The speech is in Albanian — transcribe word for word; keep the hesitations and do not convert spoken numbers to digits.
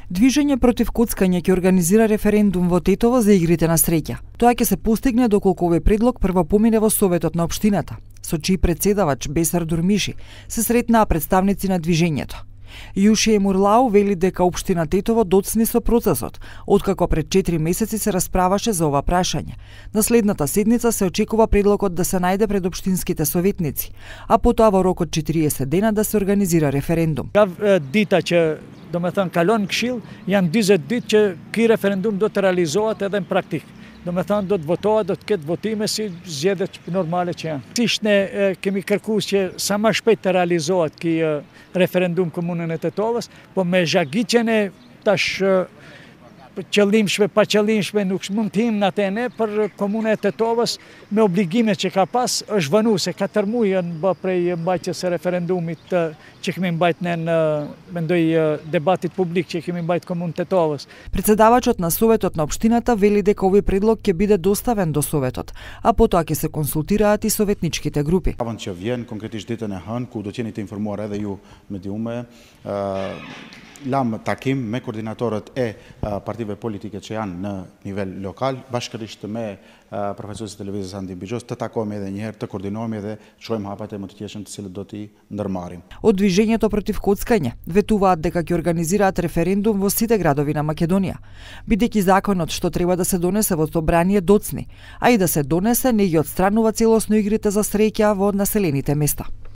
Движење против коцкање ќе организира референдум во Тетово за игрите на среќа. Тоа ќе се постигне доколку овој предлог прво помине во Советот на општината, со чиј председавач Бесар Дурмиши се сретнаа представници на движењето. Јушие Мурлау вели дека општина Тетово доцни со процесот, откако пред четири месеци се расправаше за ова прашање. На следната седница се очекува предлогот да се најде пред општинските советници, а потоа во рок од четириесет дена да се организира референдум. Дита që do me thënë kalon këshill, janë dyzet ditë që ky referendum do të realizohet edhe në praktik. Do me thënë do të votohet, do të ketë votime si zgjedhjet normale që janë. Sisht ne kemi kërkuar që sa më shpejt të realizohet ky referendum komunën e Tetovës, po me zhagitjen e tash qëllimshme, pa qëllimshme nuk mund të him atë ne për komunën e Tetovës me obligimet që ka pas, është vënë se katër muaj janë bë prej mbajtjes së referendumit që kemi mbajt ne në mendoj debatit publik që kemi mbajt komunën Теtovës. Председавачот на Советот на општината вели дека овој предлог ќе биде доставен до Советот, а потоа ќе се консултираат и советничките групи. Avon që vjen konkretisht ditën e hënë ku do të jeni të informuar edhe ju mediume, lam takim me koordinatorët e partive politike që janë në nivel lokal, bashkërisht me profesorët e televizës Andi Bixhos, të takohemi edhe një herë, të koordinohemi dhe shohim hapat e më të tjeshëm të cilët do t'i ndërmarrim. Од движењето против коцкање ветуваат дека ќе организираат референдум во сите градови на Македонија, бидејќи законот што треба да се донесе во собрание доцни, а и да се донесе не ги отстранува целосно игрите за среќа во населените места.